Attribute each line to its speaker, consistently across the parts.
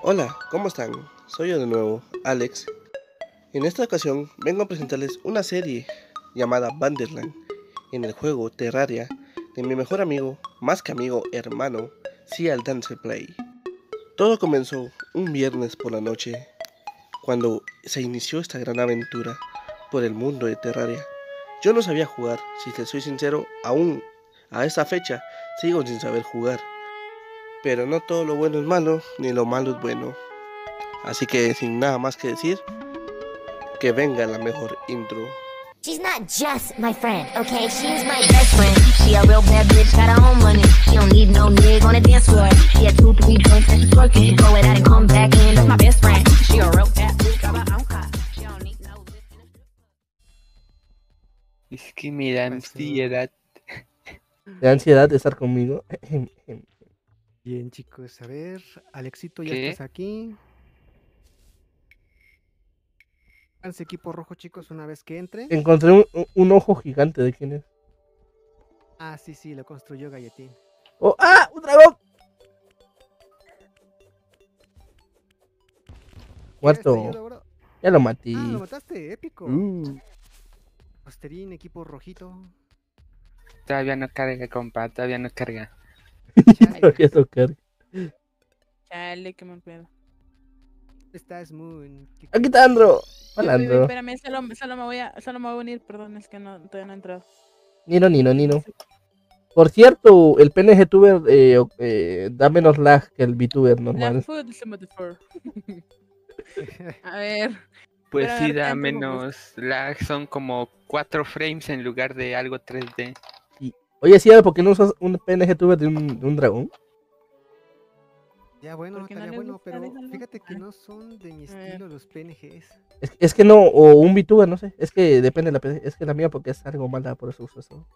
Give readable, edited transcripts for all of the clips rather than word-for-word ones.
Speaker 1: Hola, ¿cómo están? Soy yo de nuevo, Alex. En esta ocasión vengo a presentarles una serie llamada Vanderland, en el juego Terraria de mi mejor amigo, más que amigo, hermano, Cial Dancer Play. Todo comenzó un viernes por la noche, cuando se inició esta gran aventura por el mundo de Terraria. Yo no sabía jugar, si te soy sincero, aún a esta fecha sigo sin saber jugar. Pero no todo lo bueno es malo, ni lo malo es bueno. Así que sin nada más que decir, que venga la mejor intro.
Speaker 2: She's not just my friend, okay? She's my best friend. She a real bad bitch, got her own money. She don't need no nigga on the dance floor. She had 2, 3 drinks and she's working. Go it out and come back in. That's my best friend. She a real bad bitch, got her own car. She don't need no
Speaker 3: Es que me da ansiedad.
Speaker 1: ¿De ansiedad de estar conmigo?
Speaker 4: Bien, chicos, a ver, Alexito, ya
Speaker 3: ¿Qué?
Speaker 4: estás aquí. Háganse equipo rojo, chicos, una vez que entre.
Speaker 1: Encontré un ojo gigante, ¿de quién es?
Speaker 4: Ah, sí, lo construyó Galletín.
Speaker 1: ¡Oh! ¡Ah! ¡Un dragón! Muerto.
Speaker 4: ¿Quieres te ayudo, bro?
Speaker 1: Ya lo maté.
Speaker 4: Ah, lo mataste, épico. Posterín, equipo rojito.
Speaker 3: Todavía no carga, compa, todavía no carga.
Speaker 1: Todavía no carga.
Speaker 5: Chale, que me pedo.
Speaker 4: Esta es Moon.
Speaker 1: Aquí está Andro. Hola,
Speaker 5: Uy,
Speaker 1: Andro.
Speaker 5: espérame, solo me voy a unir, perdón, es que todavía no he entrado.
Speaker 1: Nino. Por cierto, el PNG Tuber da menos lag que el VTuber
Speaker 5: La
Speaker 1: normal.
Speaker 5: food is a metaphor. A ver.
Speaker 3: Pues
Speaker 5: Pero
Speaker 3: sí,
Speaker 5: ahorita
Speaker 3: da
Speaker 5: entro,
Speaker 3: menos lag, son como 4 frames en lugar de algo 3D.
Speaker 1: Oye, sí, ¿por qué no usas un PNG Tuber de un dragón?
Speaker 4: Ya bueno,
Speaker 5: Porque no
Speaker 4: estaría
Speaker 5: le
Speaker 4: bueno,
Speaker 5: gusta,
Speaker 4: pero
Speaker 5: déjalo.
Speaker 4: fíjate que no son de mi estilo los PNGs.
Speaker 1: Es que no, o un VTuber, no sé. Es que depende de la PC. Es que la mía porque es algo mala, por eso uso eso.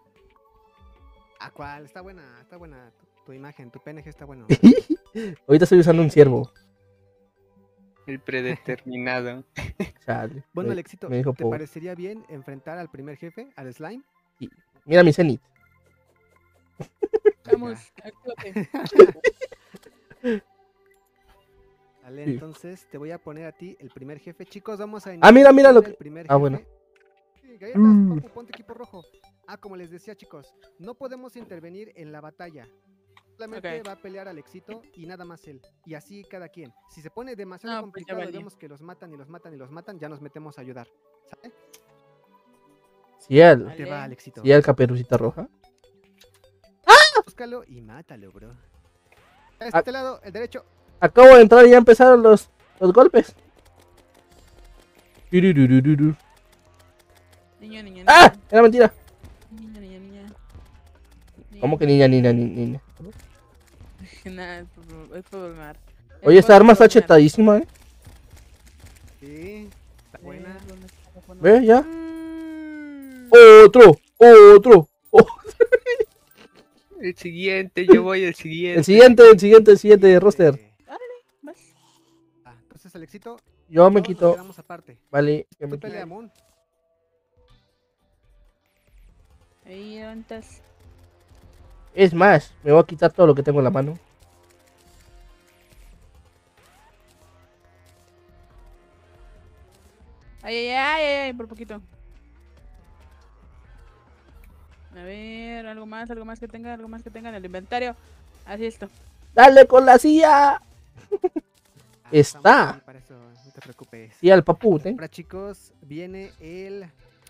Speaker 4: ¿A cuál? Está buena tu imagen, tu PNG está bueno.
Speaker 1: Ahorita estoy usando un ciervo.
Speaker 3: El predeterminado.
Speaker 1: Chale.
Speaker 4: Bueno,
Speaker 1: me-
Speaker 4: Alexito,
Speaker 1: me dijo
Speaker 4: ¿te
Speaker 1: pobre.
Speaker 4: parecería bien enfrentar al primer jefe, al slime?
Speaker 1: Mira mi Zenith.
Speaker 5: Vamos, actúate.
Speaker 4: Vale,
Speaker 1: Sí.
Speaker 4: entonces te voy a poner a ti el primer jefe. Chicos, vamos a
Speaker 1: Ah, mira
Speaker 4: iniciar
Speaker 1: lo
Speaker 4: con
Speaker 1: que...
Speaker 4: el primer
Speaker 1: Ah, bueno.
Speaker 4: jefe. Sí, galletas, papu, ponte equipo rojo. Ah, como les decía, chicos, no podemos intervenir en la batalla. Solamente
Speaker 5: Ok.
Speaker 4: va a pelear Alexito y nada más él. Y así cada quien. Si se pone demasiado
Speaker 5: No, pues ya
Speaker 4: complicado y
Speaker 5: valió.
Speaker 4: vemos que los matan, ya nos metemos a ayudar. ¿Sale?
Speaker 1: Ciel.
Speaker 4: Te
Speaker 5: Vale.
Speaker 4: va, Alexito.
Speaker 1: Ciel Caperucita Roja.
Speaker 4: Búscalo y mátalo, bro. A
Speaker 1: Ah.
Speaker 4: este lado, el derecho.
Speaker 1: Acabo de entrar y ya empezaron los golpes. Turururururu.
Speaker 5: Niña.
Speaker 1: ¡Ah! Era mentira.
Speaker 5: Niña.
Speaker 1: ¿Cómo que niña?
Speaker 5: Nada, es por bromear.
Speaker 1: Oye, esta arma está
Speaker 5: chetadita.
Speaker 1: chetadísima, ¿eh?
Speaker 4: Sí, está buena.
Speaker 1: ¿Ves ya?
Speaker 5: Mm.
Speaker 1: Otro.
Speaker 3: El siguiente, yo voy el siguiente.
Speaker 1: El siguiente roster.
Speaker 5: Vas.
Speaker 4: Entonces, Alexito,
Speaker 1: Yo me
Speaker 4: nos
Speaker 1: quito.
Speaker 4: quedamos aparte.
Speaker 1: Vale, yo me
Speaker 4: Tú
Speaker 1: quito.
Speaker 4: pelea, Moon.
Speaker 5: Ahí, levantas.
Speaker 1: Es más, me voy a quitar todo lo que tengo en la mano.
Speaker 5: Ay, por poquito. A ver, algo más que tenga en el inventario. Así esto.
Speaker 1: ¡Dale con la silla!
Speaker 4: Ah,
Speaker 1: Está.
Speaker 4: estamos ahí para eso, no te preocupes.
Speaker 1: Sí, al papute.
Speaker 4: Ahora, chicos, viene el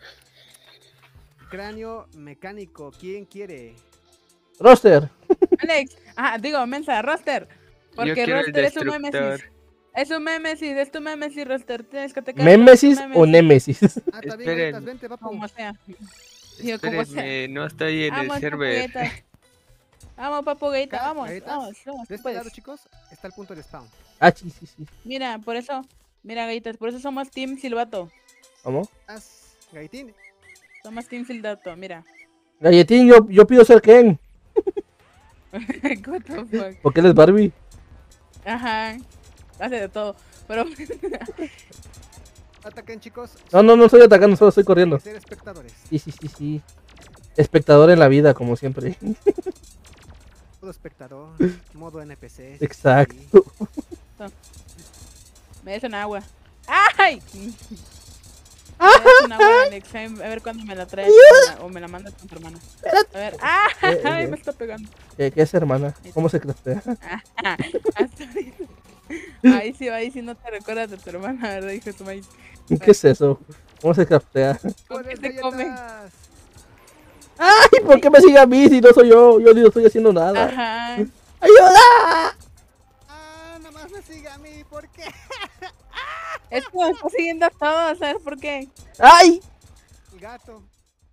Speaker 4: cráneo mecánico. ¿Quién quiere?
Speaker 1: Roster.
Speaker 5: Alex, Mensa, roster. Porque
Speaker 3: quiero el
Speaker 5: roster es un
Speaker 3: destructor.
Speaker 5: Memesis. Es tu Memesis, roster. Tienes que te
Speaker 1: ¿Mémesis o Némesis?
Speaker 4: Ah, está bien,
Speaker 3: Esperen.
Speaker 4: galletas, vente, papu.
Speaker 5: Como sea. Digo, como sea.
Speaker 3: Espérenme, no estoy en el
Speaker 5: Vamos,
Speaker 3: server.
Speaker 5: papugueta. Vamos, papugueta,
Speaker 4: Acá,
Speaker 5: vamos,
Speaker 4: galletas,
Speaker 5: vamos,
Speaker 4: De
Speaker 5: tú
Speaker 4: este
Speaker 5: puedes.
Speaker 4: lado, chicos, está el punto de spawn.
Speaker 1: Ah, sí.
Speaker 5: Mira, gallitas, por eso somos Team Silvato.
Speaker 1: ¿Cómo?
Speaker 4: Haz, Gaitín.
Speaker 5: Somos Team Silvato, mira.
Speaker 1: Galletín, yo pido ser Ken.
Speaker 5: What the fuck.
Speaker 1: Porque él es Barbie.
Speaker 5: Ajá. Hace de todo. Pero
Speaker 4: Ataquen, chicos.
Speaker 1: No estoy atacando, solo estoy corriendo.
Speaker 4: Ser espectadores.
Speaker 1: Sí. Espectador en la vida, como siempre.
Speaker 4: Modo espectador, modo NPC.
Speaker 1: Exacto.
Speaker 5: gato. Me des un agua. ¡Ay! Me des un agua, Alex. A ver cuándo me la traes o me la mandas con tu hermana. A ver. ¡Ay! Me está pegando.
Speaker 1: ¿Qué es, hermana? ¿Cómo se craftea?
Speaker 5: Ahí sí no te recuerdas de tu hermana, ¿verdad? Hijo de tu maíz.
Speaker 1: ¿Qué es eso? ¿Cómo se craftea?
Speaker 5: ¿Con qué
Speaker 4: ¡Joder,
Speaker 5: se come?
Speaker 4: galletas!
Speaker 1: ¡Ay! ¿Por qué me sigue a mí si no soy yo? Yo ni estoy haciendo nada.
Speaker 5: Ajá.
Speaker 1: ¡Ayuda!
Speaker 4: Nada más me sigue a mí, ¿por qué?
Speaker 5: Es que me está siguiendo a todos, ¿sabes por qué?
Speaker 1: ¡Ay!
Speaker 4: El gato.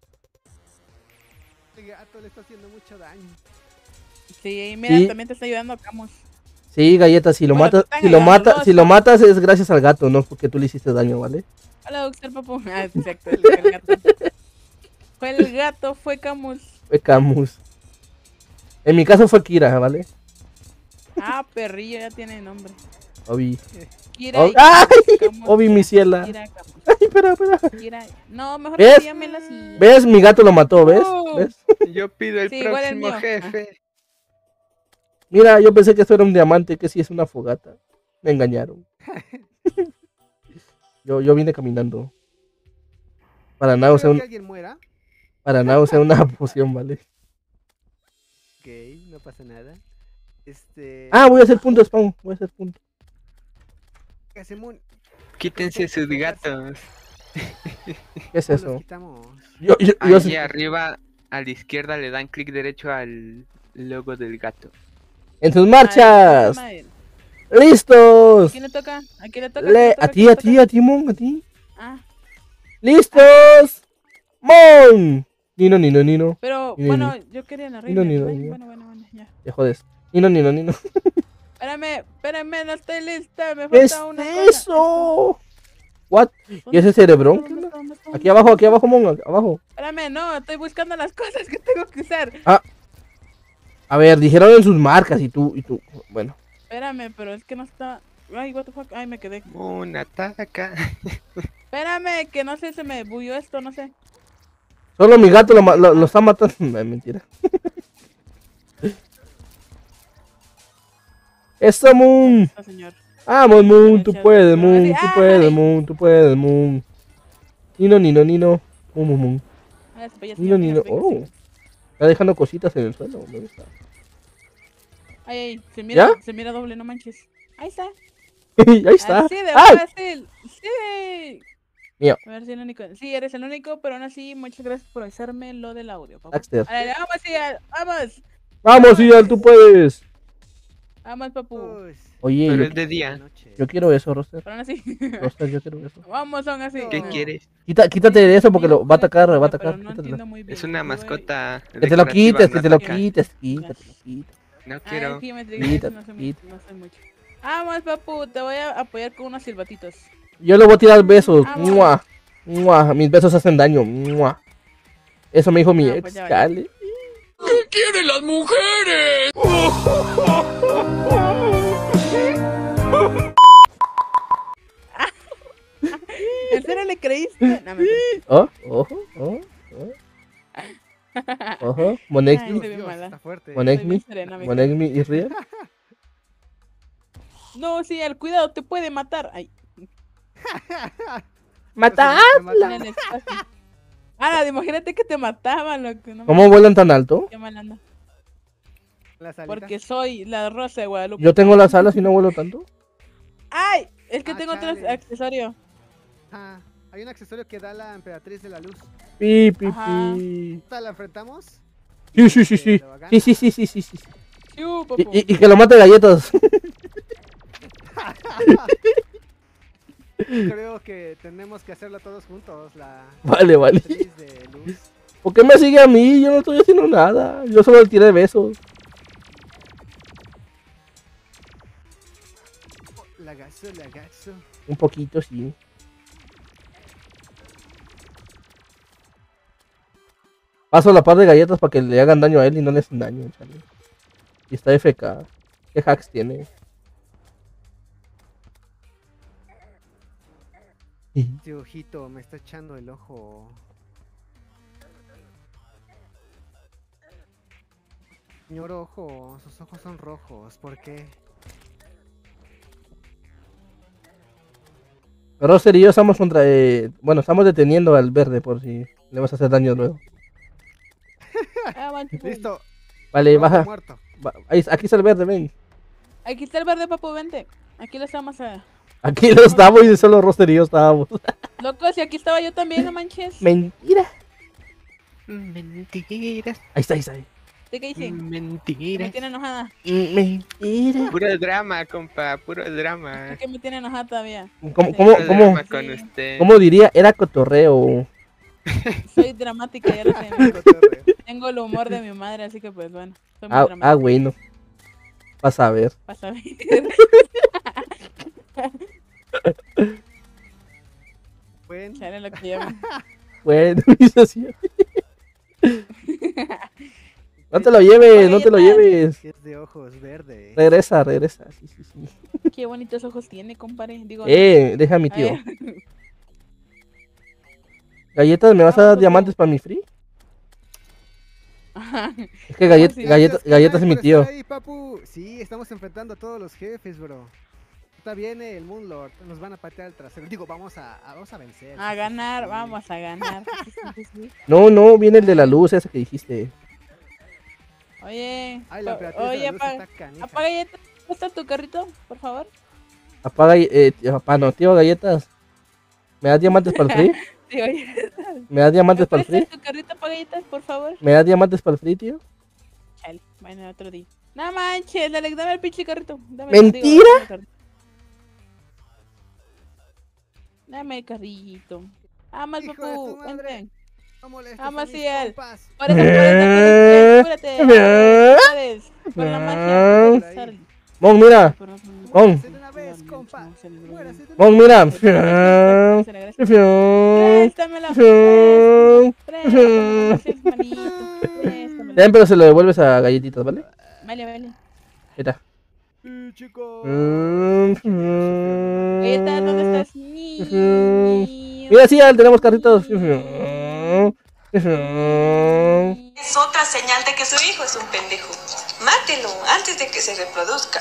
Speaker 4: El gato le está haciendo mucho daño.
Speaker 5: Sí, mira,
Speaker 1: Sí.
Speaker 5: también te está ayudando Camus.
Speaker 1: Sí, galleta, si lo
Speaker 5: Bueno,
Speaker 1: matas,
Speaker 5: te están
Speaker 1: si lo
Speaker 5: ayudando,
Speaker 1: matas, si lo matas es gracias al gato, no porque tú le hiciste daño, ¿vale?
Speaker 5: Hola, doctor Papu. Exacto, el gato. Fue el gato, fue Camus.
Speaker 1: Fue Camus. En mi caso fue Kira, ¿vale?
Speaker 5: Perrillo, ya tiene nombre.
Speaker 1: Obi.
Speaker 5: Kira y
Speaker 1: ¡Ay!
Speaker 5: Camus.
Speaker 1: Obi, mi ciela.
Speaker 5: Kira, Camus.
Speaker 1: Ay, espera.
Speaker 5: Kira. No, mejor
Speaker 1: ¿Ves?
Speaker 5: que llámela así.
Speaker 1: ¿Ves? Mi gato lo mató, ¿ves?
Speaker 5: Oh.
Speaker 1: ¿Ves?
Speaker 3: Yo pido el
Speaker 5: Sí, igual el
Speaker 3: próximo
Speaker 5: mío.
Speaker 3: jefe.
Speaker 1: Mira, yo pensé que esto era un diamante, que sí es una fogata. Me engañaron. Yo vine caminando. Para nada
Speaker 4: ¿Creo
Speaker 1: usé
Speaker 4: que alguien muera?
Speaker 1: una poción, ¿vale?
Speaker 4: Ok, no pasa nada.
Speaker 1: Voy a hacer punto spawn. Voy a hacer punto.
Speaker 4: Casemón,
Speaker 3: Quítense sus gatos.
Speaker 1: ¿Qué es
Speaker 4: ¿cómo los
Speaker 1: eso?
Speaker 4: quitamos?
Speaker 1: Yo
Speaker 3: Allí arriba a la izquierda le dan clic derecho al logo del gato.
Speaker 1: En sus marchas. ¡Listos!
Speaker 5: ¿A quién le toca? ¿A quién le toca?
Speaker 1: A ti, Mon, a ti.
Speaker 5: Ah,
Speaker 1: ¡Listos! ¡Mon! Nino.
Speaker 5: pero
Speaker 1: Nino,
Speaker 5: bueno, yo quería la reina.
Speaker 1: Nino,
Speaker 5: Bueno, ya.
Speaker 1: Te jodes. Nino.
Speaker 5: Espérame, no estoy lista. Me
Speaker 1: ¿Qué es
Speaker 5: falta una cosa.
Speaker 1: eso? ¿What? ¿Y
Speaker 5: ¿Dónde
Speaker 1: ese
Speaker 5: está?
Speaker 1: cerebrón?
Speaker 5: ¿Dónde está? ¿Dónde está?
Speaker 1: Aquí abajo, Mon, abajo.
Speaker 5: Espérame, no, estoy buscando las cosas que tengo que usar.
Speaker 1: A ver, dijeron en sus marcas y tú. Bueno,
Speaker 5: Espérame, pero es que no está. Ay, what the fuck. Ay, me quedé.
Speaker 3: Una ataca.
Speaker 5: Espérame, que no sé, se me bulló esto, no sé.
Speaker 1: solo mi gato lo está matando. No, es mentira. ¡Eso, Moon!
Speaker 5: Está, señor.
Speaker 1: Vamos, Moon, tú
Speaker 5: Gracias,
Speaker 1: puedes,
Speaker 5: doctor.
Speaker 1: Moon, tú
Speaker 5: Ay.
Speaker 1: puedes, Moon, tú puedes, Moon. Nino. Moon.
Speaker 5: Ah, después ya,
Speaker 1: Nino.
Speaker 5: señor, venga,
Speaker 1: Oh,
Speaker 5: venga.
Speaker 1: está dejando cositas en el suelo. Me gusta.
Speaker 5: Ay, se
Speaker 1: ¿Ya?
Speaker 5: mira doble, no manches. Ahí está.
Speaker 1: Ahí está.
Speaker 5: Así de
Speaker 1: ¡Ay!
Speaker 5: fácil. Sí.
Speaker 1: Mío.
Speaker 5: A ver si el único. Sí, eres el único, pero aún así, muchas gracias por avisarme lo del audio, papá.
Speaker 1: Daxter.
Speaker 5: Vamos, Ian, vamos.
Speaker 1: Vamos, Ian, tú puedes.
Speaker 5: Vamos, papu.
Speaker 4: Uy,
Speaker 1: Oye,
Speaker 3: Pero
Speaker 1: yo,
Speaker 3: es de día.
Speaker 4: noche.
Speaker 1: yo quiero eso, Roster.
Speaker 5: Pero aún así.
Speaker 1: Roster, yo quiero eso.
Speaker 5: Vamos, son así.
Speaker 3: ¿Qué
Speaker 4: No.
Speaker 3: quieres?
Speaker 1: Quítate de eso porque lo va a atacar, va a
Speaker 5: Pero
Speaker 1: atacar.
Speaker 5: no
Speaker 1: Quítatelo.
Speaker 5: entiendo muy bien.
Speaker 3: Es una
Speaker 5: Yo voy-
Speaker 3: mascota.
Speaker 1: Que te lo
Speaker 3: decorativa,
Speaker 1: quites,
Speaker 3: no
Speaker 1: que te lo
Speaker 3: ataca.
Speaker 1: quites.
Speaker 3: No
Speaker 5: Ay,
Speaker 3: quiero.
Speaker 5: sí, me
Speaker 1: Quítate,
Speaker 5: no sé
Speaker 1: quítate.
Speaker 5: mucho, no sé mucho. Vamos, papu, te voy a apoyar con unos silbatitos.
Speaker 1: Yo le voy a tirar besos.
Speaker 5: Vamos.
Speaker 1: ¡Mua! ¡Mua! Mis besos hacen daño. ¡Mua! Eso me dijo mi
Speaker 5: No,
Speaker 1: ex.
Speaker 5: pues ya vale.
Speaker 1: Chale.
Speaker 5: ¿En serio le creíste? No, me
Speaker 1: Oh, ojo.
Speaker 5: Ay,
Speaker 1: Monexmi.
Speaker 5: se ve mala.
Speaker 4: Está fuerte.
Speaker 1: Monexmi.
Speaker 5: serena, me
Speaker 1: Monexmi y Real.
Speaker 5: No, sí, el cuidado te puede matar. Ay,
Speaker 1: ¡Mata!
Speaker 5: en el espacio. Ah, imagínate que te mataban, loco. No
Speaker 1: ¿Cómo vuelan tan alto?
Speaker 5: qué mal anda.
Speaker 4: Las alitas.
Speaker 5: Porque soy la Rosa de Guadalupe.
Speaker 1: Yo tengo las alas y no vuelo tanto.
Speaker 5: ¡Ay! Es que
Speaker 4: Ah,
Speaker 5: tengo otro
Speaker 4: chale.
Speaker 5: accesorio.
Speaker 4: Ah, hay un accesorio que da la emperatriz de la luz.
Speaker 1: Pi, pi,
Speaker 5: Ajá.
Speaker 1: pi.
Speaker 4: ¿Esta la enfrentamos?
Speaker 1: Sí. Sí.
Speaker 5: Sí, papu.
Speaker 1: Y que lo mate galletas.
Speaker 4: Creo que tenemos que hacerlo todos juntos. La
Speaker 1: Vale.
Speaker 4: emperatriz de luz.
Speaker 1: ¿Por qué me sigue a mí? Yo no estoy haciendo nada. Yo solo le tiré besos.
Speaker 4: Lagazo.
Speaker 1: Un poquito, sí. Paso la par de galletas para que le hagan daño a él y no le hacen daño, chale. Y está FK. ¿Qué hacks tiene?
Speaker 4: Este ojito me está echando el ojo. Señor ojo, sus ojos son rojos. ¿Por qué?
Speaker 1: Roster y yo estamos contra... bueno, estamos deteniendo al verde por si le vas a hacer daño luego.
Speaker 5: Ah, manche, pues.
Speaker 4: Listo.
Speaker 1: Vale,
Speaker 4: Rojo
Speaker 1: baja.
Speaker 4: muerto.
Speaker 1: Aquí está el verde, ven.
Speaker 5: Aquí está el verde, papu, vente. Aquí lo estamos a...
Speaker 1: Aquí lo estamos y solo Roster y yo estábamos.
Speaker 5: Loco, si aquí estaba yo también, no manches.
Speaker 1: Mentira.
Speaker 3: Mentiras,
Speaker 1: Ahí está, ahí está.
Speaker 5: ¿De qué hice? Me
Speaker 3: mentiras.
Speaker 5: tiene enojada.
Speaker 1: Mentira.
Speaker 3: Puro drama, compa, puro drama.
Speaker 5: ¿Por qué me tiene enojada todavía?
Speaker 1: ¿Cómo,
Speaker 3: Puro
Speaker 1: cómo,
Speaker 3: drama
Speaker 5: Sí.
Speaker 3: con usted.
Speaker 1: cómo diría? Era cotorreo.
Speaker 5: Soy dramática, ya lo sé.
Speaker 4: Cotorreo.
Speaker 5: Tengo el humor de mi madre, así que pues bueno. Soy muy dramática.
Speaker 1: Bueno. Vas a ver.
Speaker 5: Vas a ver.
Speaker 4: Buen.
Speaker 5: Chale lo que llevo.
Speaker 1: Bueno, dice así. No te lo lleves, no te lo lleves.
Speaker 4: Es de ojos verde.
Speaker 1: Regresa, regresa. Sí, sí, sí.
Speaker 5: Qué bonitos ojos tiene, compadre. Digo,
Speaker 1: Deja a mi
Speaker 5: a
Speaker 1: tío.
Speaker 5: ver.
Speaker 1: ¿Galletas? ¿Me vas a
Speaker 5: Ah,
Speaker 1: dar
Speaker 5: papu.
Speaker 1: diamantes para mi free?
Speaker 5: Ajá.
Speaker 1: Es que
Speaker 5: sí.
Speaker 1: galletas es mi
Speaker 4: por
Speaker 1: tío.
Speaker 4: estar ahí, papu. Sí, estamos enfrentando a todos los jefes, bro. Ahorita viene el Moonlord. Nos van a patear el trasero. Digo, vamos a vencer.
Speaker 5: A ganar,
Speaker 4: Sí.
Speaker 5: vamos a ganar. Sí, sí, sí.
Speaker 1: No, viene el de la luz, ese que dijiste.
Speaker 5: Oye,
Speaker 4: Ay, la emperatriz de
Speaker 5: oye,
Speaker 4: la luz está canija.
Speaker 5: apaga ya. ¿Dónde está tu carrito, por favor?
Speaker 1: Apaga, papá, no, tío, galletas. ¿Me das diamantes para el free?
Speaker 5: Sí, oye.
Speaker 1: ¿Me das diamantes
Speaker 5: ¿Me
Speaker 1: para el free?
Speaker 5: prestas tu carrito, apaga galletas, por favor?
Speaker 1: ¿Me das diamantes para el free, tío?
Speaker 5: Chale, bueno, otro día. No manches, Alex, dame el pinche carrito.
Speaker 1: ¿Mentira?
Speaker 5: Dame el carrito. Dame el carrito. Vamos,
Speaker 4: Hijo de
Speaker 5: papu,
Speaker 4: tu madre.
Speaker 5: vente.
Speaker 4: No molestes
Speaker 5: Vamos,
Speaker 4: a mis
Speaker 5: Ciel.
Speaker 4: compas.
Speaker 5: Por eso, apúrate. Por la magia. Sal.
Speaker 1: Mon, mira. Mon,
Speaker 4: Muérase de una vez, compa. Muérase de una
Speaker 1: Mon, mira.
Speaker 5: Préstamelo. Préstamelo, seas manito. Préstamelo.
Speaker 1: Ten, pero se lo devuelves a galletitas, ¿vale?
Speaker 5: Vale, vale.
Speaker 1: Ahí está.
Speaker 4: Sí, chicos.
Speaker 5: Galleta, ¿dónde estás?
Speaker 1: Mira, sí, ya tenemos carritos.
Speaker 6: Es otra señal de que su hijo es un pendejo. Mátelo antes de que se reproduzca.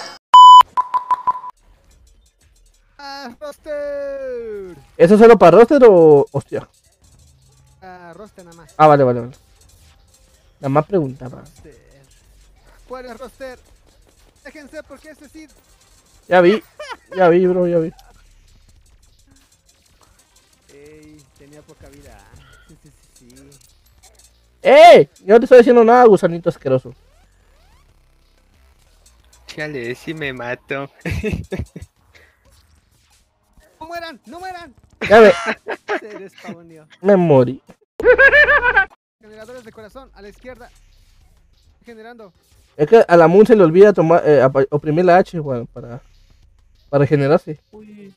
Speaker 4: ¡Ah, roster!
Speaker 1: ¿Eso es solo para roster o...? Hostia.
Speaker 4: Ah, roster nada más.
Speaker 1: Ah, vale. Nada más preguntaba.
Speaker 4: Roster. ¿Cuál es roster? Déjense porque ese sí.
Speaker 1: Ya vi, bro, ya vi.
Speaker 4: Ey, tenía poca vida. Sí.
Speaker 1: ¡Ey! Yo no te estoy diciendo nada, gusanito asqueroso.
Speaker 3: Chale, si me mato.
Speaker 4: ¡No mueran! ¡No mueran!
Speaker 1: Ya
Speaker 4: Se despawneó.
Speaker 1: me morí.
Speaker 4: Generadores de corazón, a la izquierda. Generando.
Speaker 1: Es que a la Moon se le olvida tomar, oprimir la H, Juan, para regenerarse.
Speaker 5: Uy.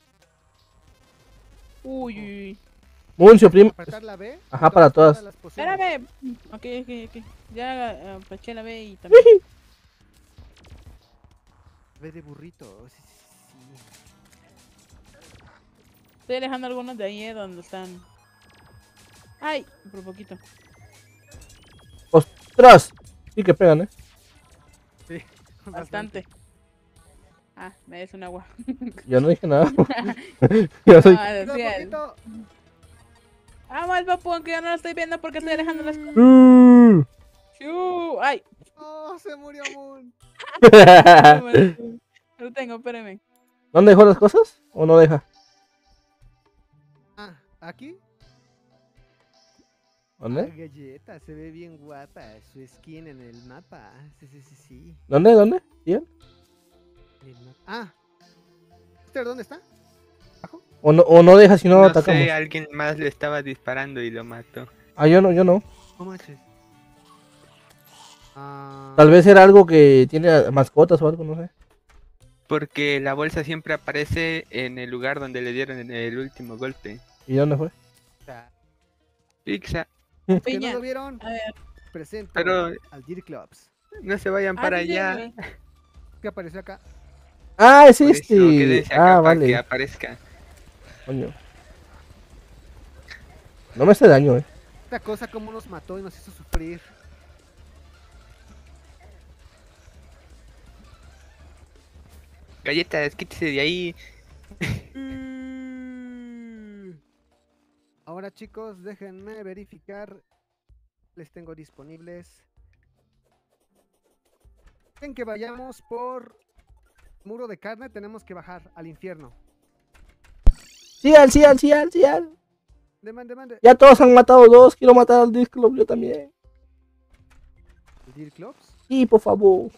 Speaker 5: Uy.
Speaker 1: Moon se oprime.
Speaker 4: Apretar la B.
Speaker 1: Ajá, para todas.
Speaker 4: las pociones.
Speaker 5: Espérame. Ok. Ya apaché la B y también.
Speaker 4: B de burrito. Sí.
Speaker 5: Estoy alejando algunos de ahí, donde están. Ay, por poquito.
Speaker 1: ¡Ostras! Sí que pegan,
Speaker 4: Sí.
Speaker 5: Bastante. Ah, me des un agua.
Speaker 1: Yo no dije nada. Yo soy...
Speaker 5: Ah,
Speaker 4: Cuidado,
Speaker 5: decía él.
Speaker 4: poquito.
Speaker 5: Vamos, papu, aunque yo no lo estoy viendo porque estoy alejando las cosas. Ay,
Speaker 4: Oh, se murió Moon.
Speaker 5: no lo tengo, espérame.
Speaker 1: ¿Dónde dejó las cosas? ¿O no deja?
Speaker 4: Ah, ¿aquí?
Speaker 1: ¿Dónde?
Speaker 4: Ah, galleta, se ve bien guapa su skin en el mapa. Sí.
Speaker 1: ¿Dónde? ¿Bien?
Speaker 4: En el mapa. Ah. ¿Este dónde está?
Speaker 1: ¿O no deja si no
Speaker 3: No
Speaker 1: atacamos?
Speaker 3: sé, alguien más le estaba disparando y lo mató.
Speaker 1: Ah, yo no.
Speaker 4: No manches. Ah,
Speaker 1: Tal vez era algo que tiene mascotas o algo, no sé.
Speaker 3: Porque la bolsa siempre aparece en el lugar donde le dieron el último golpe.
Speaker 1: ¿Y dónde fue?
Speaker 3: Pizza.
Speaker 4: ¿que no
Speaker 5: Piña.
Speaker 4: lo vieron?
Speaker 5: A ver.
Speaker 4: Presento
Speaker 3: Pero-
Speaker 4: al Dirty Clubs.
Speaker 3: No se vayan para
Speaker 5: sí,
Speaker 3: allá.
Speaker 5: sí,
Speaker 4: ¿Qué apareció acá?
Speaker 1: Ah, es
Speaker 3: Por eso,
Speaker 1: este.
Speaker 3: quédense acá
Speaker 1: Ah,
Speaker 3: para que
Speaker 1: vale.
Speaker 3: aparezca.
Speaker 1: Coño. No me hace daño,
Speaker 4: Esta cosa como nos mató y nos hizo sufrir.
Speaker 3: Galletas, quítese de ahí.
Speaker 4: chicos, déjenme verificar. Les tengo disponibles. En que vayamos por muro de carne, tenemos que bajar al infierno.
Speaker 1: Cial.
Speaker 4: Demande.
Speaker 1: Ya todos han matado 2. Quiero matar al Dirk Club yo también.
Speaker 4: ¿Dirk Clubs?
Speaker 1: Sí, por favor.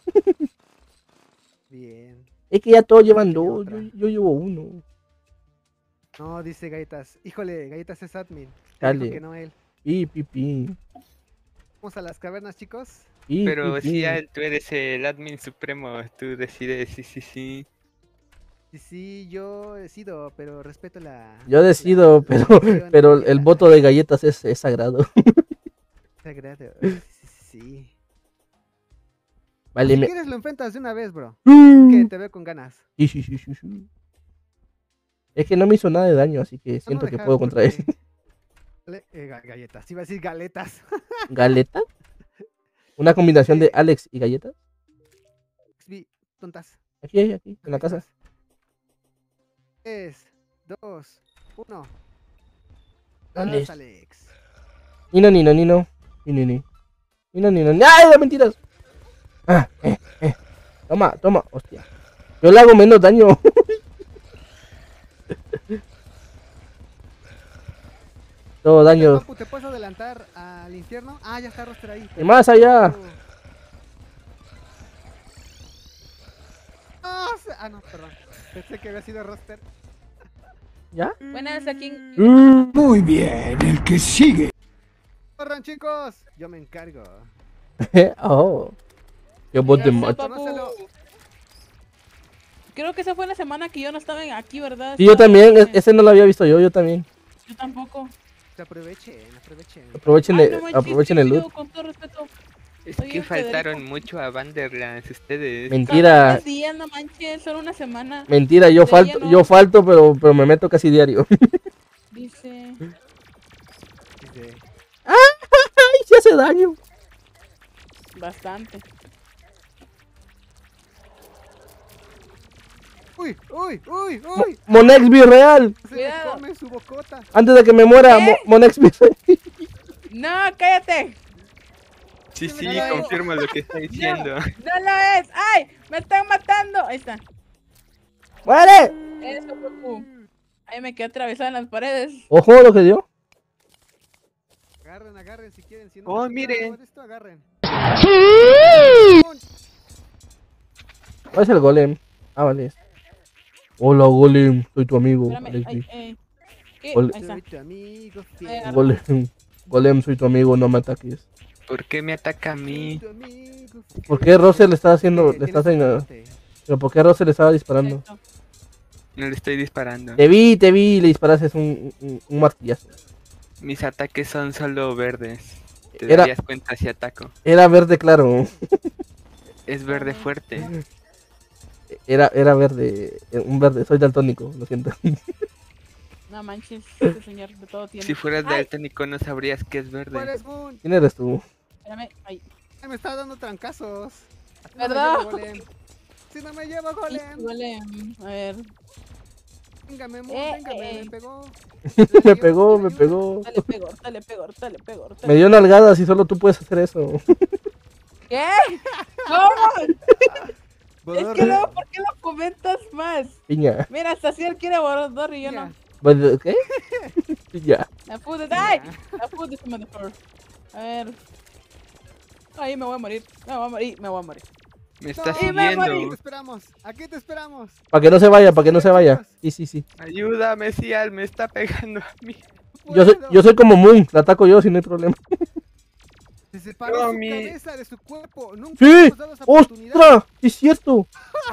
Speaker 4: Bien.
Speaker 1: Es que ya todos llevan 2.
Speaker 4: otra.
Speaker 1: Yo llevo 1.
Speaker 4: No, dice Galletas. Híjole, Galletas es admin.
Speaker 1: Dale.
Speaker 4: Dijo que no él.
Speaker 1: Pi.
Speaker 4: Vamos a las cavernas, chicos.
Speaker 3: Pero si tú eres el admin supremo, tú decides, sí.
Speaker 4: Sí, yo decido, pero respeto la...
Speaker 1: Yo decido,
Speaker 4: decisión
Speaker 1: pero
Speaker 4: de
Speaker 1: el
Speaker 4: la-
Speaker 1: voto de Galletas es sagrado.
Speaker 4: Sagrado. Sí.
Speaker 1: Vale,
Speaker 4: Si
Speaker 1: me...
Speaker 4: quieres lo enfrentas de una vez, bro. Que te veo con ganas.
Speaker 1: Sí. Es que no me hizo nada de daño, así que
Speaker 4: No,
Speaker 1: siento
Speaker 4: no,
Speaker 1: que
Speaker 4: deja,
Speaker 1: puedo contra él.
Speaker 4: porque- galletas, iba a decir galetas.
Speaker 1: ¿Galeta? ¿Una combinación de Alex y Galletas?
Speaker 4: Tontas.
Speaker 1: Aquí, en la casa.
Speaker 4: 3, 2, 1.
Speaker 1: Alex.
Speaker 4: Alex.
Speaker 1: Nino. ¡Ay, no, mentiras! Toma, hostia. Yo le hago menos daño. Todo daño.
Speaker 4: Papu, ¿te puedes adelantar al infierno? Ah, ya está Roster ahí.
Speaker 1: Y más allá.
Speaker 4: No, perdón. Pensé que había sido Roster.
Speaker 1: ¿Ya?
Speaker 5: Buenas, aquí.
Speaker 7: Muy bien, el que sigue.
Speaker 4: ¡Corran, chicos! Yo me encargo.
Speaker 1: Oh. Qué bot de
Speaker 5: Gracias,
Speaker 1: macho.
Speaker 5: papu.
Speaker 4: Conócelo.
Speaker 5: Creo que esa fue la semana que yo no estaba aquí, ¿verdad?
Speaker 1: Sí, yo
Speaker 5: Estaba-
Speaker 1: también. Ese no lo había visto yo también.
Speaker 5: Yo tampoco.
Speaker 4: Aprovechen.
Speaker 5: Ay, no manches,
Speaker 1: Aprovechen el
Speaker 5: tío,
Speaker 1: loot.
Speaker 5: Con todo respeto.
Speaker 3: Es
Speaker 5: Soy
Speaker 3: que
Speaker 5: el Federico.
Speaker 3: faltaron mucho a Vanderlands ustedes.
Speaker 1: Mentira.
Speaker 5: 3 días, no manches, solo una semana.
Speaker 1: Mentira, yo
Speaker 5: De ella
Speaker 1: falto,
Speaker 5: no.
Speaker 1: pero me meto casi diario.
Speaker 5: Dice.
Speaker 4: Dice,
Speaker 1: ¡Ay, se hace daño!
Speaker 5: Bastante.
Speaker 4: ¡Uy!
Speaker 1: Monex Virreal.
Speaker 4: Se le
Speaker 5: Cuidado.
Speaker 4: come su bocota.
Speaker 1: Antes de que me muera,
Speaker 5: ¿Qué?
Speaker 1: Monex Virreal.
Speaker 5: No, cállate.
Speaker 3: Sí,
Speaker 4: Sí, me lo
Speaker 3: confirmo lo que está diciendo.
Speaker 5: No lo es. ¡Ay! ¡Me están matando! Ahí está.
Speaker 1: ¡Muere!
Speaker 5: Eso, Goku. Ahí me quedé atravesada en las paredes.
Speaker 1: Ojo lo que dio.
Speaker 4: Agarren si quieren. Si no
Speaker 3: Oh,
Speaker 4: me
Speaker 3: miren.
Speaker 4: quito esto, agarren.
Speaker 1: ¿Cuál es el golem? Ah, vale. Hola, golem. Soy tu amigo.
Speaker 5: Espérame.
Speaker 1: Alexi.
Speaker 5: ¿Qué?
Speaker 1: Ole.
Speaker 5: Ahí está.
Speaker 4: Soy tu amigo
Speaker 5: Ahí
Speaker 4: fiel.
Speaker 5: agarra.
Speaker 1: Golem, soy tu amigo. No me ataques.
Speaker 3: ¿Por qué me ataca a mí?
Speaker 4: Tu amigo fiel.
Speaker 1: ¿Por qué Rose le está haciendo? Le
Speaker 4: Tienes
Speaker 1: está
Speaker 4: un
Speaker 1: haciendo.
Speaker 4: bigote.
Speaker 1: ¿Pero por qué Rose le estaba disparando?
Speaker 5: Exacto.
Speaker 3: No le estoy disparando.
Speaker 1: Te vi, le disparaste un martillazo.
Speaker 3: Mis ataques son solo verdes. Te
Speaker 1: Era-
Speaker 3: darías cuenta si ataco.
Speaker 1: Era verde claro.
Speaker 3: Es verde fuerte.
Speaker 1: Era verde. Un verde. Soy daltónico, lo siento.
Speaker 5: No manches, este señor de todo tiene.
Speaker 3: Si fueras
Speaker 5: Ay,
Speaker 3: daltónico no sabrías que es
Speaker 4: ¿Cuál
Speaker 3: verde.
Speaker 4: es Moon?
Speaker 1: ¿Quién eres tú?
Speaker 5: espérame. Ay,
Speaker 4: Ay, me está dando trancazos. No me
Speaker 5: ¿Verdad?
Speaker 4: llevo, Golem. Si no me llevo, Golem.
Speaker 5: huele. A ver.
Speaker 4: Véngame, Moon,
Speaker 5: Eh,
Speaker 4: véngame.
Speaker 5: eh.
Speaker 4: Me pegó.
Speaker 1: me pegó.
Speaker 5: Dale, pegor.
Speaker 1: Me dio nalgadas y solo tú puedes hacer eso.
Speaker 5: ¿Qué? ¿Cómo? Es
Speaker 4: Borre.
Speaker 5: que luego, ¿por qué lo comentas más?
Speaker 1: Piña.
Speaker 5: Mira, hasta si él quiere borrar y yo no.
Speaker 1: ¿Qué? Piña.
Speaker 5: La pude. ¡Ay! La pude, este motherfucker. A ver. Ahí me voy a morir. Me voy a morir.
Speaker 3: Me está
Speaker 4: No,
Speaker 5: y me
Speaker 4: Aquí te
Speaker 3: siguiendo.
Speaker 4: esperamos. Aquí te esperamos.
Speaker 1: Para que no se vaya. Sí.
Speaker 3: Ayúdame, Cial, me está pegando a mí.
Speaker 1: Yo soy como Moon, la ataco yo si no hay problema.
Speaker 4: Se separó su
Speaker 3: mi-
Speaker 4: cabeza de su cuerpo. Nunca
Speaker 1: ¡Sí!
Speaker 4: hemos dado esa oportunidad.
Speaker 1: ¡Ostras! ¡Es cierto!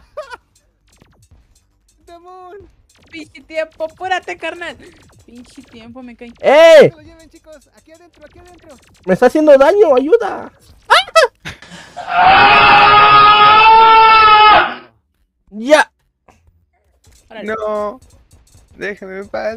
Speaker 4: Demon.
Speaker 5: Pinche tiempo, apúrate, carnal. Pinche tiempo, me caí.
Speaker 1: ¡Eh!
Speaker 4: Que lo lleven, chicos. Aquí adentro, aquí adentro.
Speaker 1: ¡Me está haciendo daño! ¡Ayuda! ¡Ya!
Speaker 5: Órale.
Speaker 3: No. Déjame en paz.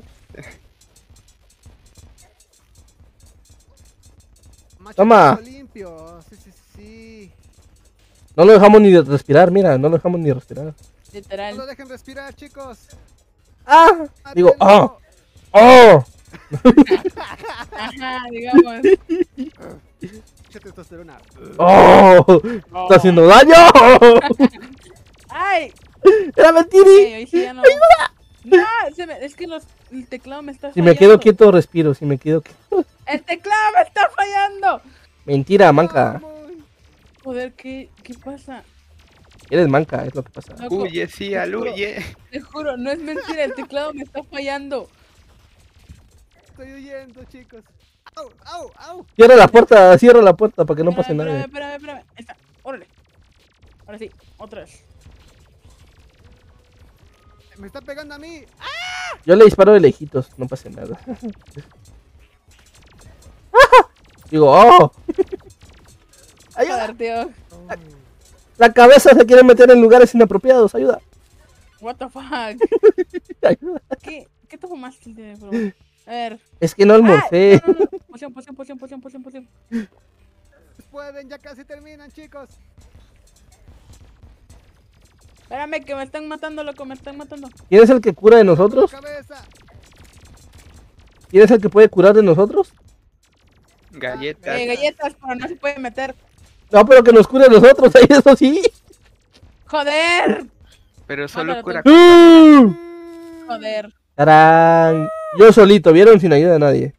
Speaker 4: Macho
Speaker 1: Toma.
Speaker 4: pecho limpio. Sí.
Speaker 1: No lo dejamos ni de respirar, mira, no lo dejamos ni respirar.
Speaker 4: No
Speaker 5: Literal.
Speaker 4: lo dejen respirar, chicos.
Speaker 1: ¡Ah! Digo,
Speaker 4: Mátenlo.
Speaker 1: ¡oh! ¡Oh!
Speaker 5: Ajá, digamos.
Speaker 4: Mucha testosterona.
Speaker 8: ¡Oh! ¡Está haciendo daño!
Speaker 5: ¡Ay!
Speaker 8: ¡Era mentira!
Speaker 5: Ahí sí ya no. No, es que el teclado me está
Speaker 8: Si
Speaker 5: fallando.
Speaker 8: me quedo quieto, respiro. Si me quedo quieto.
Speaker 5: ¡El teclado me está fallando!
Speaker 8: Mentira, manca.
Speaker 5: Joder, ¿qué pasa?
Speaker 8: Eres manca, es lo que pasa.
Speaker 5: Loco,
Speaker 3: Huye, sí, al huye.
Speaker 5: te juro, no es mentira, el teclado me está fallando.
Speaker 4: Estoy huyendo, chicos. ¡Au, au, au!
Speaker 8: Cierra la puerta para que no pase nada.
Speaker 5: Espérame. Ahí está, órale. Ahora sí, otra vez.
Speaker 4: Me está pegando a mí.
Speaker 8: Yo le disparo de lejitos, no pasa nada. Digo, ¡oh! ¡Ayuda!
Speaker 5: Joder, tío.
Speaker 8: La cabeza se quiere meter en lugares inapropiados, ayuda.
Speaker 5: What the fuck.
Speaker 8: Ayuda.
Speaker 5: ¿Qué te fumaste, bro? A ver.
Speaker 8: Es que no almorcé.
Speaker 5: No. Poción.
Speaker 4: Pueden, ya casi terminan, chicos.
Speaker 5: Espérame, que me están matando, loco, me están matando.
Speaker 8: ¿Quién es el que cura de nosotros?
Speaker 4: Cabeza.
Speaker 8: ¿Quién es el que puede curar de nosotros?
Speaker 3: Galletas.
Speaker 5: Galletas, pero no se puede meter.
Speaker 8: No, pero que nos cure a nosotros, ahí eso sí.
Speaker 5: ¡Joder!
Speaker 3: Pero solo
Speaker 5: Mátalo,
Speaker 3: cura.
Speaker 5: Joder.
Speaker 8: ¡Tarán! Yo solito, ¿vieron? Sin ayuda de nadie.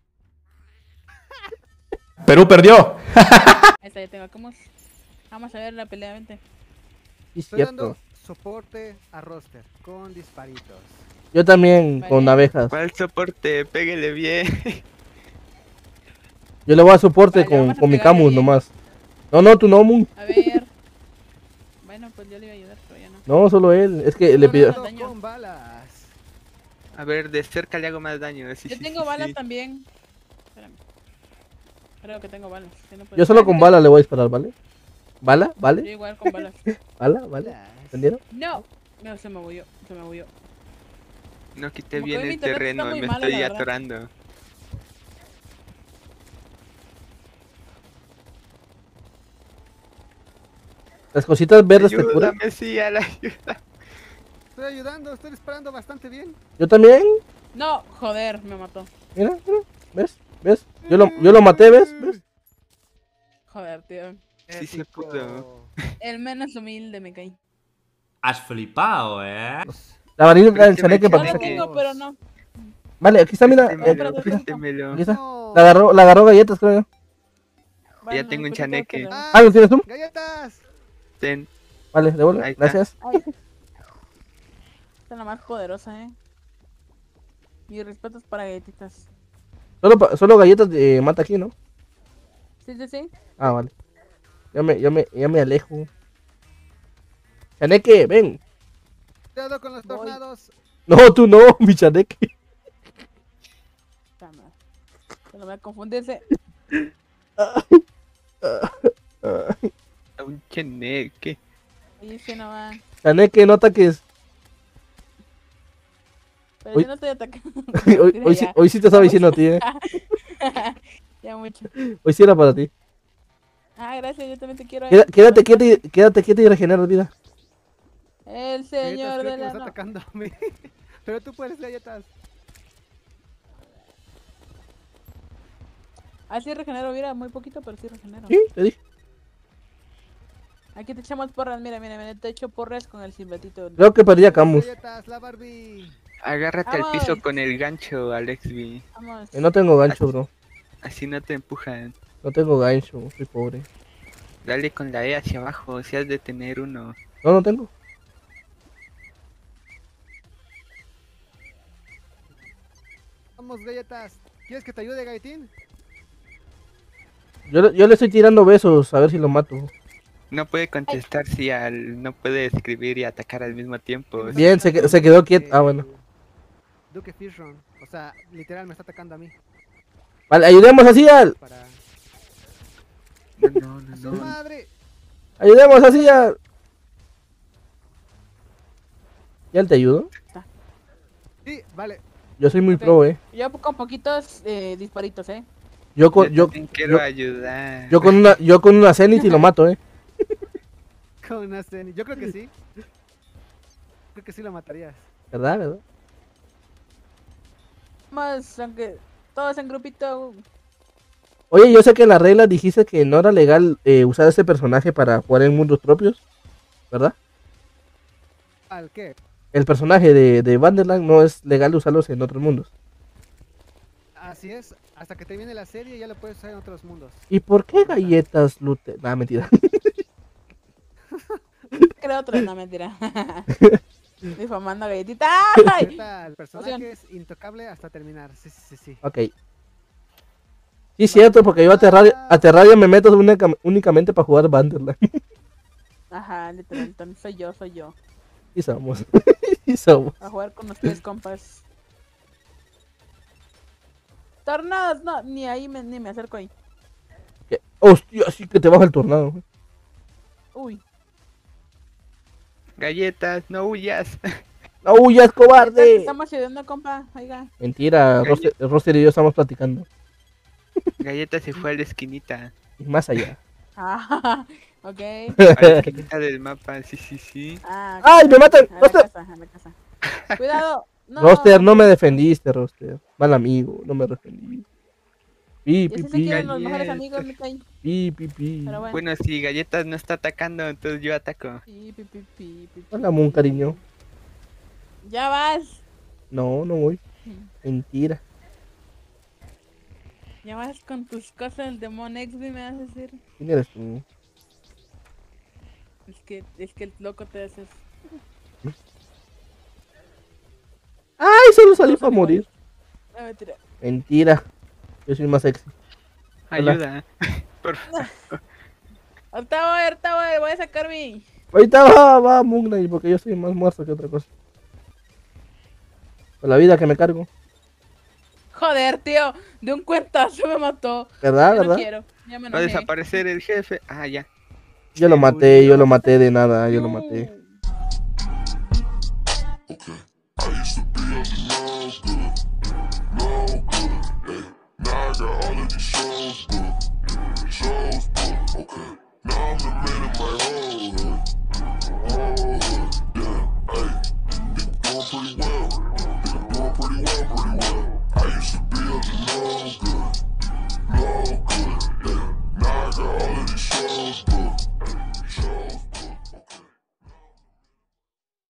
Speaker 7: Perú perdió.
Speaker 5: Ahí está, ya tengo. Vamos a ver la pelea, vente.
Speaker 8: Sí, es
Speaker 4: Estoy dando
Speaker 8: cierto.
Speaker 4: soporte a roster con disparitos.
Speaker 8: Yo también,
Speaker 5: Vale.
Speaker 8: con abejas.
Speaker 3: ¿Cuál soporte? Pégale bien.
Speaker 8: Yo le voy a soporte
Speaker 5: Vale, vamos a
Speaker 8: con mi
Speaker 5: pegarle
Speaker 8: Camus
Speaker 5: bien.
Speaker 8: nomás. No, tú no, Moon.
Speaker 5: A ver. Bueno, pues yo le iba a ayudar, pero ya no.
Speaker 8: No, solo él. Es que le pidió.
Speaker 4: Disparando
Speaker 5: Daño.
Speaker 4: con balas.
Speaker 3: A ver, de cerca le hago más daño. Sí,
Speaker 5: Yo
Speaker 3: sí,
Speaker 5: tengo
Speaker 3: sí,
Speaker 5: balas
Speaker 3: sí.
Speaker 5: también. Espérame. Creo que tengo balas. Si no, pues-
Speaker 8: Yo solo con bala le voy a disparar, ¿vale? ¿Bala?
Speaker 5: Yo
Speaker 8: ¿Vale?
Speaker 5: igual con balas.
Speaker 8: ¿Bala? ¿Vale? ¿Entendieron?
Speaker 5: No, se me huyó.
Speaker 3: No quité
Speaker 5: Como que
Speaker 3: bien
Speaker 5: hoy mi
Speaker 3: el
Speaker 5: internet está
Speaker 3: terreno,
Speaker 5: muy
Speaker 3: me
Speaker 5: malo,
Speaker 3: estoy
Speaker 5: la verdad.
Speaker 3: atorando.
Speaker 8: Las cositas verdes te curan.
Speaker 3: Ayúdame, sí, a la ayuda.
Speaker 4: Estoy ayudando, estoy disparando bastante bien.
Speaker 8: Yo también.
Speaker 5: No, joder, me mató.
Speaker 8: Mira. ¿Ves? Yo lo maté, ¿ves?
Speaker 5: Joder, tío.
Speaker 3: Sí se
Speaker 4: Épico.
Speaker 3: pudo.
Speaker 5: El menos humilde me caí.
Speaker 9: Has flipado, ¿eh?
Speaker 8: La varita
Speaker 3: Pero
Speaker 8: del
Speaker 3: es que me
Speaker 8: chaneque
Speaker 5: Yo
Speaker 8: para
Speaker 5: la
Speaker 8: que
Speaker 3: chaneque.
Speaker 8: saque.
Speaker 5: tengo, pero no.
Speaker 8: Vale, aquí está, mira.
Speaker 3: Préstemelo,
Speaker 5: aquí.
Speaker 3: préstemelo.
Speaker 8: Aquí está.
Speaker 4: No.
Speaker 8: La agarró galletas, creo yo.
Speaker 5: Bueno,
Speaker 3: tengo un
Speaker 5: pues,
Speaker 3: chaneque.
Speaker 5: creo que
Speaker 8: Ah, ¿lo tienes tú?
Speaker 4: ¡Galletas!
Speaker 3: Ten.
Speaker 8: Vale, devuelve.
Speaker 3: Ahí está.
Speaker 8: Gracias.
Speaker 5: Ay. Esta es la más poderosa, Mis respetos para galletitas.
Speaker 8: Solo galletas de mata aquí, ¿no?
Speaker 5: Sí.
Speaker 8: Ah, vale. Ya me alejo. Chaneque, ven.
Speaker 4: Cuidado con los
Speaker 5: Voy.
Speaker 4: tornados.
Speaker 8: No, tú no, mi chaneque.
Speaker 5: Puta madre. Se no voy a confundirse.
Speaker 3: A un cheneque.
Speaker 5: Ahí sí no va.
Speaker 8: Chaneque, no ataques.
Speaker 5: Pero
Speaker 8: Uy.
Speaker 5: si no estoy atacando.
Speaker 8: Hoy sí te estaba diciendo a ti,
Speaker 5: Ya mucho.
Speaker 8: Hoy sí era para ti.
Speaker 5: Ah, gracias, yo también te quiero.
Speaker 8: Quédate quieta y regeneras vida.
Speaker 5: El
Speaker 4: Galletas,
Speaker 5: señor
Speaker 4: creo
Speaker 5: de
Speaker 4: que me
Speaker 5: la
Speaker 4: está
Speaker 5: no.
Speaker 4: atacando a mí. Pero tú puedes, galletas.
Speaker 5: Así regenero vida, muy poquito, pero sí regenero.
Speaker 8: Sí, te dije.
Speaker 5: Aquí te echamos porras, mira, te echo porras con el silbatito.
Speaker 8: Creo que perdí a Camus.
Speaker 4: Galletas, la Barbie.
Speaker 3: Agárrate al piso
Speaker 5: Vamos.
Speaker 3: con el gancho, Alexby.
Speaker 5: Vamos.
Speaker 8: No tengo gancho, bro.
Speaker 3: Así no te empujan.
Speaker 8: No tengo gancho, soy pobre.
Speaker 3: Dale con la E hacia abajo, si has de tener uno.
Speaker 8: No tengo.
Speaker 4: Vamos, galletas. ¿Quieres que te ayude, galletín?
Speaker 8: Yo le estoy tirando besos, a ver si lo mato.
Speaker 3: No puede contestar si no puede escribir y atacar al mismo tiempo.
Speaker 8: Bien, se quedó quieto. Ah, bueno.
Speaker 4: Duque Fishron. O sea, literal me está atacando a mí.
Speaker 8: Vale, ayudemos así al.
Speaker 4: Para...
Speaker 3: No,
Speaker 4: ¡Su madre!
Speaker 8: Ayudemos así al. ¿Ya te ayudo?
Speaker 4: Sí, vale.
Speaker 8: Yo soy muy
Speaker 5: Ok.
Speaker 8: pro,
Speaker 5: Yo con poquitos disparitos,
Speaker 8: Yo con,
Speaker 3: Yo
Speaker 8: yo,
Speaker 3: también quiero
Speaker 8: yo,
Speaker 3: ayudar.
Speaker 8: yo con una Zenith y lo mato,
Speaker 4: Con una Zenny. Yo creo que sí. Creo que sí lo matarías.
Speaker 8: ¿Verdad?
Speaker 5: Más, aunque Todos en grupito.
Speaker 8: Oye, yo sé que en la regla dijiste que no era legal usar ese personaje para jugar en mundos propios, ¿verdad?
Speaker 4: ¿Al qué?
Speaker 8: El personaje de Vanderland no es legal usarlos en otros mundos.
Speaker 4: Así es, hasta que termine la serie ya lo puedes usar en otros mundos.
Speaker 8: ¿Y por qué galletas Lute? Nah, mentira.
Speaker 5: Creo otro, no, mentira. Difamando a galletita. ¡Ay!
Speaker 4: Ahorita el personaje es intocable hasta terminar. Sí.
Speaker 8: Ok. Sí, cierto, porque yo a Terraria me meto únicamente para jugar Vanderland.
Speaker 5: Ajá, literal, soy yo.
Speaker 8: Y somos. Y somos.
Speaker 5: A jugar con ustedes, compas. Tornados, no, ni ahí ni me acerco ahí.
Speaker 8: ¿Qué? Hostia, sí que te baja el tornado.
Speaker 5: Uy.
Speaker 3: Galletas, no huyas.
Speaker 8: ¡No huyas, cobarde!
Speaker 5: Estamos ayudando, compa, oiga.
Speaker 8: Mentira, Roster y yo estamos platicando.
Speaker 3: Galleta se fue a la esquinita.
Speaker 8: Y más allá.
Speaker 5: Ah, ok.
Speaker 3: A la esquinita del mapa, sí.
Speaker 5: Ah,
Speaker 8: ¡Ay, me matan!
Speaker 5: a
Speaker 8: ¡Roster!
Speaker 5: la casa. Cuidado. No.
Speaker 8: Roster, no me defendiste, Roster. Mal amigo, no me defendí. Pi,
Speaker 5: Y
Speaker 8: pi,
Speaker 5: así se
Speaker 8: pi.
Speaker 5: quieren los mejores amigos, me caen.
Speaker 8: Pi, pi, pi.
Speaker 5: Pero bueno.
Speaker 3: Bueno, si Galletas no está atacando, entonces yo ataco.
Speaker 5: Pi.
Speaker 8: Hola, Moon, cariño.
Speaker 5: Ya vas.
Speaker 8: No, no voy. Mentira.
Speaker 5: Ya vas con tus cosas del Demon X, me vas a decir.
Speaker 8: ¿Quién eres tú?
Speaker 5: Es que el loco te haces.
Speaker 8: ¡Ay, solo salí para morir!
Speaker 5: No, mentira.
Speaker 8: Mentira. Yo soy más sexy. Hola.
Speaker 3: Ayuda. Por favor.
Speaker 5: Ahorita voy a sacar mi.
Speaker 8: Ahorita va Moon Knight, porque yo soy más muerto que otra cosa. Con la vida que me cargo.
Speaker 5: Joder, tío, de un cuentazo me mató.
Speaker 8: ¿Verdad,
Speaker 5: Yo
Speaker 8: verdad?
Speaker 5: no quiero, ya me
Speaker 3: Va a
Speaker 5: enojé.
Speaker 3: desaparecer el jefe. Ah, ya.
Speaker 8: Yo lo maté de nada, yo lo maté.